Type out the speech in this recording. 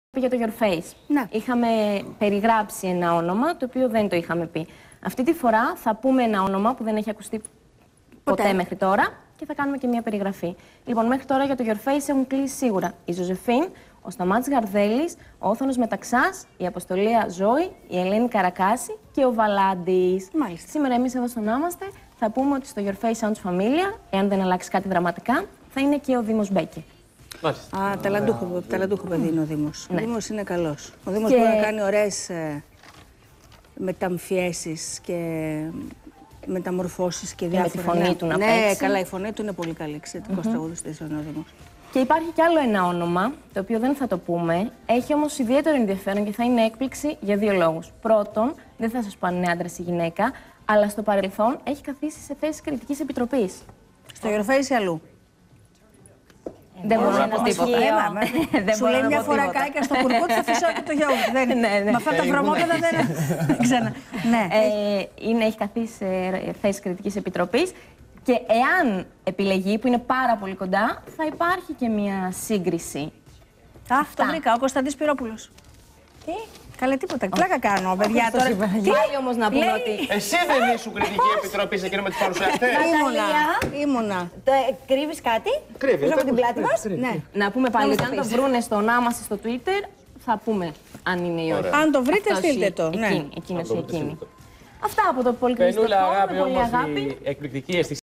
Για το Your Face. Ναι. Είχαμε περιγράψει ένα όνομα το οποίο δεν το είχαμε πει. Αυτή τη φορά θα πούμε ένα όνομα που δεν έχει ακουστεί ποτέ μέχρι τώρα και θα κάνουμε και μια περιγραφή. Λοιπόν, μέχρι τώρα για το Your Face έχουν κλείσει σίγουρα η Ζωζεφίν, ο Σταμάτης Γαρδέλης, ο Όθωνος Μεταξάς, η Αποστολία Ζώη, η Ελένη Καρακάση και ο Βαλάντης. Μάλιστα. Σήμερα εμείς εδώ στον Άμαστε θα πούμε ότι στο Your Face Sounds Familia, εάν δεν αλλάξει κάτι δραματικά, θα είναι και ο Δήμος Μπέκη. Α, ταλαντούχο παιδί είναι ο Δήμος. Ο Δήμος είναι καλός. Ο Δήμος μπορεί να κάνει ωραίες μεταμφιέσεις και μεταμορφώσεις και διάφορα. Με τη φωνή του να παίξει. Ναι, καλά, η φωνή του είναι πολύ καλή. Εξαιρετικός τραγουδιστής είναι ο Δήμος. Και υπάρχει κι άλλο ένα όνομα, το οποίο δεν θα το πούμε. Έχει όμως ιδιαίτερο ενδιαφέρον και θα είναι έκπληξη για δύο λόγους. Πρώτον, δεν θα σας πω αν είναι άντρας ή γυναίκα, αλλά στο παρελθόν έχει καθίσει σε θέση κριτικής επιτροπής. Στο Your Face ή αλλού? Δεν μπορώ να πω τίποτα. Σου λέει μια φορά κάηκα στο κουρκούτσι, θα αφήσω και το γιαούρτι. Με αυτά τα βρωμόπεδα δεν ξένα. Έχει καθίσει σε θέση κριτικής επιτροπής και εάν επιλεγεί, που είναι πάρα πολύ κοντά, θα υπάρχει και μια σύγκριση. Το βρήκα, ο Κωνσταντής Πυρόπουλος. Τι? Καλέ, τίποτα. Πλάκα κάνω, παιδιά τώρα. Πάλι όμως να πούμε ότι. Εσύ δεν ήσουν κριτική επιτροπή σε εκείνο με τις παρουσιαστές? Ήμουνα. Κρύβεις κάτι? Κρύβει. Από την πλάτη μας? Ναι. Να πούμε πάλι ότι αν το βρούνε στο όνομά στο Twitter, θα πούμε αν είναι η όχι. Αν το βρείτε, στείλτε το. Εκείνος ή εκείνη. Αυτά από το πολυκριτικό. Πενούλα, αγάπη, πολύ όμως αγάπη. η εκπληκτική αισθησία.